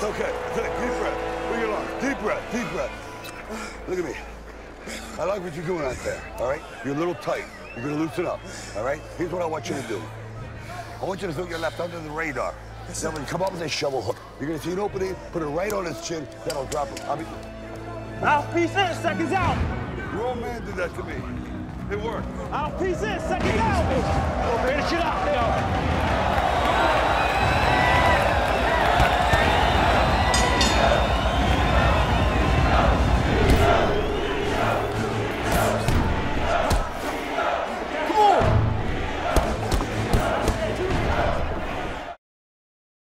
Okay, deep breath. Bring it on. Deep breath, deep breath. Look at me. I like what you're doing out there, all right? You're a little tight. You're gonna loosen up, all right? Here's what I want you to do. I want you to throw your left under the radar. Then when you come up with a shovel hook, you're gonna see an opening, put it right on his chin, that'll drop him. Mouthpiece in, seconds out. Your old man did that to me. It worked. Mouthpiece in, seconds out. Finish it up, yo.